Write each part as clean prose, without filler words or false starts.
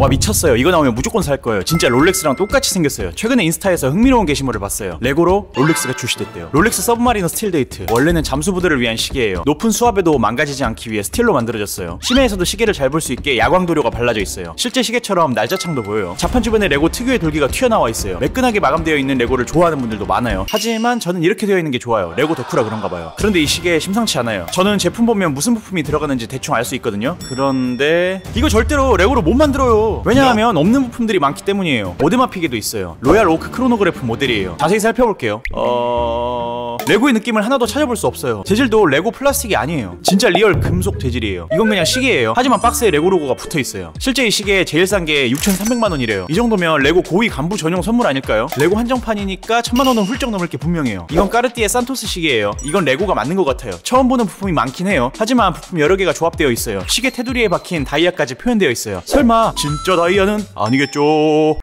와 미쳤어요. 이거 나오면 무조건 살 거예요. 진짜 롤렉스랑 똑같이 생겼어요. 최근에 인스타에서 흥미로운 게시물을 봤어요. 레고로 롤렉스가 출시됐대요. 롤렉스 서브마리너 스틸 데이트. 원래는 잠수부들을 위한 시계예요. 높은 수압에도 망가지지 않기 위해 스틸로 만들어졌어요. 심해에서도 시계를 잘 볼 수 있게 야광 도료가 발라져 있어요. 실제 시계처럼 날짜창도 보여요. 자판 주변에 레고 특유의 돌기가 튀어나와 있어요. 매끈하게 마감되어 있는 레고를 좋아하는 분들도 많아요. 하지만 저는 이렇게 되어 있는 게 좋아요. 레고 덕후라 그런가 봐요. 그런데 이 시계 심상치 않아요. 저는 제품 보면 무슨 부품이 들어가는지 대충 알 수 있거든요. 그런데 이거 절대로 레고로 못 만들어요. 왜냐하면 없는 부품들이 많기 때문이에요. 오데마피게도 있어요. 로얄 오크 크로노그래프 모델이에요. 자세히 살펴볼게요. 레고의 느낌을 하나도 찾아볼 수 없어요. 재질도 레고 플라스틱이 아니에요. 진짜 리얼 금속 재질이에요. 이건 그냥 시계예요. 하지만 박스에 레고 로고가 붙어있어요. 실제 이 시계 제일 싼 게 6,300만원이래요. 이 정도면 레고 고위 간부 전용 선물 아닐까요? 레고 한정판이니까 1,000만원은 훌쩍 넘을 게 분명해요. 이건 까르띠에 산토스 시계예요. 이건 레고가 맞는 것 같아요. 처음 보는 부품이 많긴 해요. 하지만 부품 여러 개가 조합되어 있어요. 시계 테두리에 박힌 다이아까지 표현되어 있어요. 설마 진짜 다이아는 아니겠죠?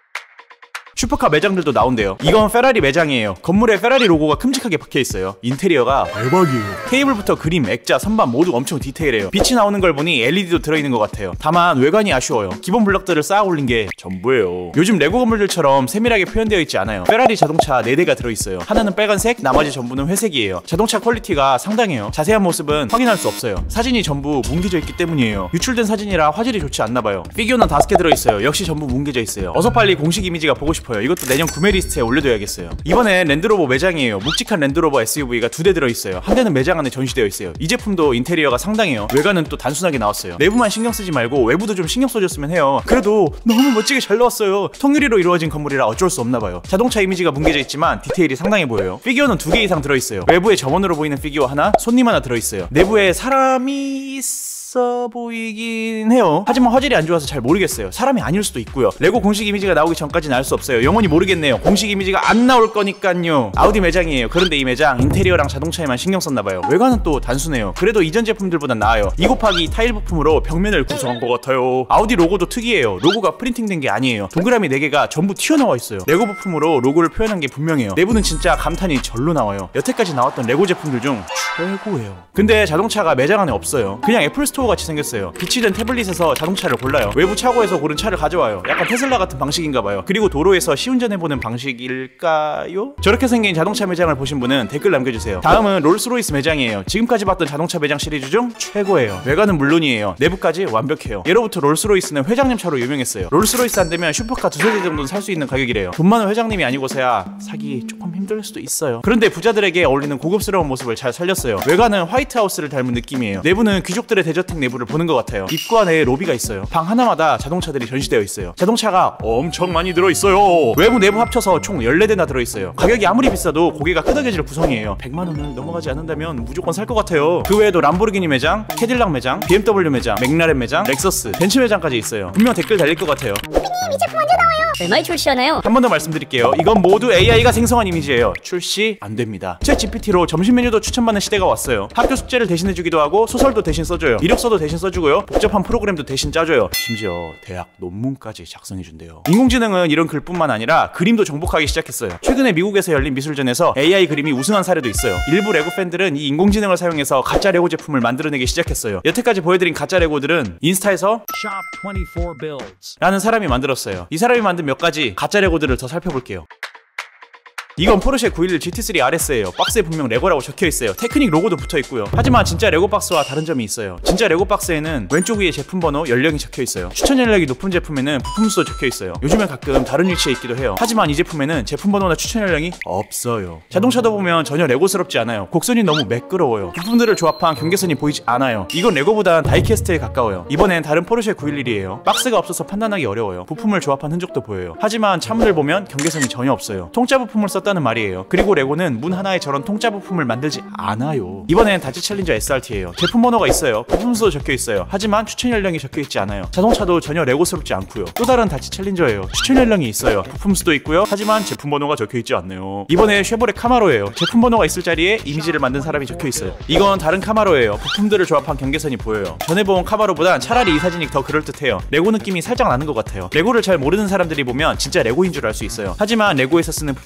슈퍼카 매장들도 나온대요. 이건 페라리 매장이에요. 건물에 페라리 로고가 큼직하게 박혀있어요. 인테리어가 대박이에요. 테이블부터 그림, 액자, 선반 모두 엄청 디테일해요. 빛이 나오는 걸 보니 LED도 들어있는 것 같아요. 다만 외관이 아쉬워요. 기본 블럭들을 쌓아 올린 게 전부예요. 요즘 레고 건물들처럼 세밀하게 표현되어 있지 않아요. 페라리 자동차 4대가 들어있어요. 하나는 빨간색, 나머지 전부는 회색이에요. 자동차 퀄리티가 상당해요. 자세한 모습은 확인할 수 없어요. 사진이 전부 뭉개져 있기 때문이에요. 유출된 사진이라 화질이 좋지 않나봐요. 피규어는 5개 들어있어요. 역시 전부 뭉개져 있어요. 어서 빨리 공식 이미지가 보고 싶어요. 이것도 내년 구매 리스트에 올려둬야겠어요. 이번엔 랜드로버 매장이에요. 묵직한 랜드로버 SUV가 2대 들어있어요. 한 대는 매장 안에 전시되어 있어요. 이 제품도 인테리어가 상당해요. 외관은 또 단순하게 나왔어요. 내부만 신경 쓰지 말고 외부도 좀 신경 써줬으면 해요. 그래도 너무 멋지게 잘 나왔어요. 통유리로 이루어진 건물이라 어쩔 수 없나봐요. 자동차 이미지가 뭉개져 있지만 디테일이 상당해 보여요. 피규어는 2개 이상 들어있어요. 외부에 점원으로 보이는 피규어 하나, 손님 하나 들어있어요. 내부에 사람이 있어 보이긴 해요. 하지만 화질이 안 좋아서 잘 모르겠어요. 사람이 아닐 수도 있고요. 레고 공식 이미지가 나오기 전까지는 알 수 없어요. 영원히 모르겠네요. 공식 이미지가 안 나올 거니깐요. 아우디 매장이에요. 그런데 이 매장 인테리어랑 자동차에만 신경 썼나봐요. 외관은 또 단순해요. 그래도 이전 제품들보단 나아요. 2 곱하기 타일 부품으로 벽면을 구성한 것 같아요. 아우디 로고도 특이해요. 로고가 프린팅된 게 아니에요. 동그라미 4개가 전부 튀어나와 있어요. 레고 부품으로 로고를 표현한 게 분명해요. 내부는 진짜 감탄이 절로 나와요. 여태까지 나왔던 레고 제품들 중 최고예요. 근데 자동차가 매장 안에 없어요. 그냥 애플스토어 같이 생겼어요. 비치된 태블릿에서 자동차를 골라요. 외부 차고에서 고른 차를 가져와요. 약간 테슬라 같은 방식인가봐요. 그리고 도로에서 시운전해보는 방식일까요? 저렇게 생긴 자동차 매장을 보신 분은 댓글 남겨주세요. 다음은 롤스로이스 매장이에요. 지금까지 봤던 자동차 매장 시리즈 중 최고예요. 외관은 물론이에요. 내부까지 완벽해요. 예로부터 롤스로이스는 회장님 차로 유명했어요. 롤스로이스 안되면 슈퍼카 2세대 정도는 살 수 있는 가격이래요. 돈 많은 회장님이 아니고서야 사기 조금 힘들 수도 있어요. 그런데 부자들에게 어울리는 고급스러운 모습을 잘 살렸어요. 외관은 화이트하우스를 닮은 느낌이에요. 내부는 귀족들의 대저택 내부를 보는 것 같아요. 입구와 내에 로비가 있어요. 방 하나마다 자동차들이 전시되어 있어요. 자동차가 엄청 많이 들어있어요. 외부 내부 합쳐서 총 14대나 들어있어요. 가격이 아무리 비싸도 고개가 끄덕여질 구성이에요. 100만원을 넘어가지 않는다면 무조건 살 것 같아요. 그 외에도 람보르기니 매장, 캐딜락 매장, BMW 매장, 맥라렌 매장, 렉서스, 벤츠 매장까지 있어요. 분명 댓글 달릴 것 같아요. 이 제품 언제 나와요? 얼마에 출시하나요? 한 번 더 말씀드릴게요. 이건 모두 AI가 생성한 이미지예요. 출시 안 됩니다. 챗 GPT로 점심 메뉴도 추천받는 시대가 왔어요. 학교 숙제를 대신해주기도 하고 소설도 대신 써줘요. 이력서도 대신 써주고요. 복잡한 프로그램도 대신 짜줘요. 심지어 대학 논문까지 작성해준대요. 인공지능은 이런 글뿐만 아니라 그림도 정복하기 시작했어요. 최근에 미국에서 열린 미술전에서 AI 그림이 우승한 사례도 있어요. 일부 레고 팬들은 이 인공지능을 사용해서 가짜 레고 제품을 만들어내기 시작했어요. 여태까지 보여드린 가짜 레고들은 인스타에서 Shop24Builds 라는 사람이 만들었어요. 이 사람이 만든 몇 가지 가짜 레고들을 더 살펴볼게요. 이건 포르쉐 911 GT3 RS예요. 박스에 분명 레고라고 적혀있어요. 테크닉 로고도 붙어있고요. 하지만 진짜 레고 박스와 다른 점이 있어요. 진짜 레고 박스에는 왼쪽 위에 제품 번호, 연령이 적혀있어요. 추천 연령이 높은 제품에는 부품 수도 적혀있어요. 요즘엔 가끔 다른 위치에 있기도 해요. 하지만 이 제품에는 제품 번호나 추천 연령이 없어요. 자동차도 보면 전혀 레고스럽지 않아요. 곡선이 너무 매끄러워요. 부품들을 조합한 경계선이 보이지 않아요. 이건 레고보단 다이캐스트에 가까워요. 이번엔 다른 포르쉐 911이에요. 박스가 없어서 판단하기 어려워요. 부품을 조합한 흔적도 보여요. 하지만 차문을 보면 경계선이 전혀 없어요. 통짜 부품을 썼다는 말이에요. 그리고 레고는 문 하나에 저런 통짜 부품을 만들지 않아요. 이번엔 다치 챌린저 SRT예요. 제품 번호가 있어요. 부품 수도 적혀 있어요. 하지만 추천 연령이 적혀 있지 않아요. 자동차도 전혀 레고스럽지 않고요. 또 다른 다치 챌린저예요. 추천 연령이 있어요. 부품 수도 있고요. 하지만 제품 번호가 적혀 있지 않네요. 이번에 쉐보레 카마로예요. 제품 번호가 있을 자리에 이미지를 만든 사람이 적혀 있어요. 이건 다른 카마로예요. 부품들을 조합한 경계선이 보여요. 전에 본 카마로보단 차라리 이 사진이 더 그럴듯해요. 레고 느낌이 살짝 나는 것 같아요. 레고를 잘 모르는 사람들이 보면 진짜 레고인 줄 알 수 있어요. 하지만 레고에서 쓰는 부품들이 보이지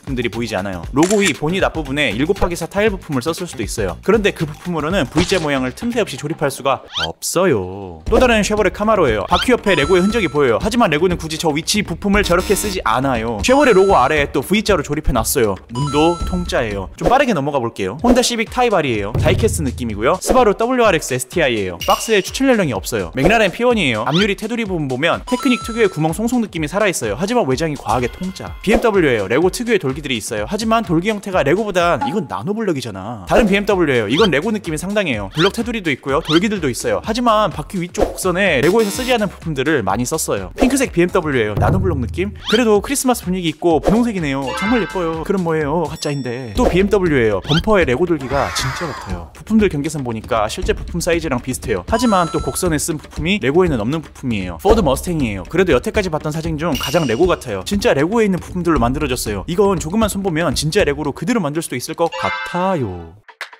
보이지 않아요. 로고 위 보닛 앞부분에 7하기4 타일 부품을 썼을 수도 있어요. 그런데 그 부품으로는 V자 모양을 틈새 없이 조립할 수가 없어요. 또 다른 쉐보레 카마로예요. 바퀴 옆에 레고의 흔적이 보여요. 하지만 레고는 굳이 저 위치 부품을 저렇게 쓰지 않아요. 쉐보레 로고 아래에 또 V자로 조립해놨어요. 문도 통짜예요. 좀 빠르게 넘어가 볼게요. 혼다 시빅 타입 R이에요. 다이캐스트 느낌이고요. 스바루 WRX STI예요. 박스에 추출 연령이 없어요. 맥라렌 P1이에요. 앞유리 테두리 부분 보면 테크닉 특유의 구멍 송송 느낌이 살아있어요. 하지만 외장이 과하게 통짜. BMW예요. 레고 특유의 돌기들이 있어요. 하지만 돌기 형태가 레고보단 이건 나노블럭이잖아. 다른 BMW예요. 이건 레고 느낌이 상당해요. 블럭 테두리도 있고요. 돌기들도 있어요. 하지만 바퀴 위쪽 곡선에 레고에서 쓰지 않은 부품들을 많이 썼어요. 핑크색 BMW예요. 나노블럭 느낌? 그래도 크리스마스 분위기 있고 분홍색이네요. 정말 예뻐요. 그럼 뭐예요? 가짜인데. 또 BMW예요. 범퍼에 레고 돌기가 진짜 같아요. 부품들 경계선 보니까 실제 부품 사이즈랑 비슷해요. 하지만 또 곡선에 쓴 부품이 레고에는 없는 부품이에요. 포드 머스탱이에요. 그래도 여태까지 봤던 사진 중 가장 레고 같아요. 진짜 레고에 있는 부품들로 만들어졌어요. 이건 조금만 손보면 진짜 레고로 그대로 만들 수도 있을 것 같아요.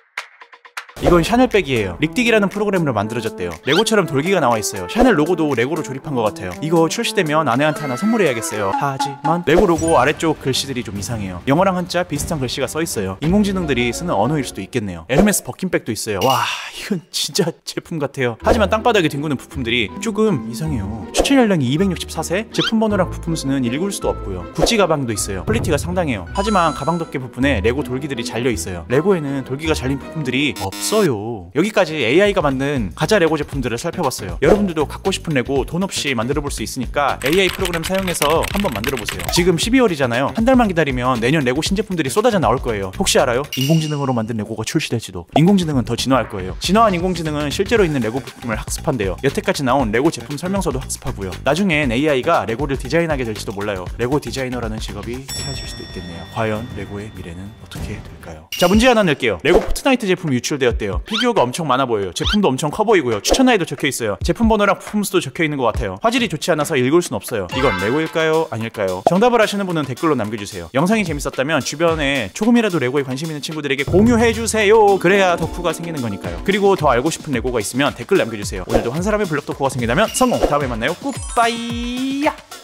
이건 샤넬백이에요. 릭딕이라는 프로그램으로 만들어졌대요. 레고처럼 돌기가 나와있어요. 샤넬 로고도 레고로 조립한 것 같아요. 이거 출시되면 아내한테 하나 선물해야겠어요. 하지만 레고 로고 아래쪽 글씨들이 좀 이상해요. 영어랑 한자 비슷한 글씨가 써있어요. 인공지능들이 쓰는 언어일 수도 있겠네요. 에르메스 버킨백도 있어요. 와, 이건 진짜 제품 같아요. 하지만 땅바닥에 뒹구는 부품들이 조금 이상해요. 추출 연령이 264세, 제품 번호랑 부품 수는 읽을 수도 없고요. 구찌 가방도 있어요. 퀄리티가 상당해요. 하지만 가방 덮개 부분에 레고 돌기들이 잘려있어요. 레고에는 돌기가 잘린 부품들이 없어요. 여기까지 AI가 만든 가짜 레고 제품들을 살펴봤어요. 여러분들도 갖고 싶은 레고 돈 없이 만들어볼 수 있으니까 AI 프로그램 사용해서 한번 만들어보세요. 지금 12월이잖아요. 한 달만 기다리면 내년 레고 신제품들이 쏟아져 나올 거예요. 혹시 알아요? 인공지능으로 만든 레고가 출시될지도. 인공지능은 더 진화할 거예요. 진화한 인공지능은 실제로 있는 레고 부품을 학습한대요. 여태까지 나온 레고 제품 설명서도 학습하고요. 나중엔 AI가 레고를 디자인하게 될지도 몰라요. 레고 디자이너라는 직업이 사라질 수도 있겠네요. 과연 레고의 미래는 어떻게 될까요? 자, 문제 하나 낼게요. 레고 포트나이트 제품 유출되었대요. 피규어가 엄청 많아 보여요. 제품도 엄청 커 보이고요. 추천 나이도 적혀있어요. 제품 번호랑 부품 수도 적혀있는 것 같아요. 화질이 좋지 않아서 읽을 순 없어요. 이건 레고일까요? 아닐까요? 정답을 아시는 분은 댓글로 남겨주세요. 영상이 재밌었다면 주변에 조금이라도 레고에 관심 있는 친구들에게 공유해주세요. 그래야 덕후가 생기는 거니까요. 그리고 더 알고 싶은 레고가 있으면 댓글 남겨주세요. 오늘도 한 사람의 블럭 덕후가 생기다면 성공! 다음에 만나요. 굿바이!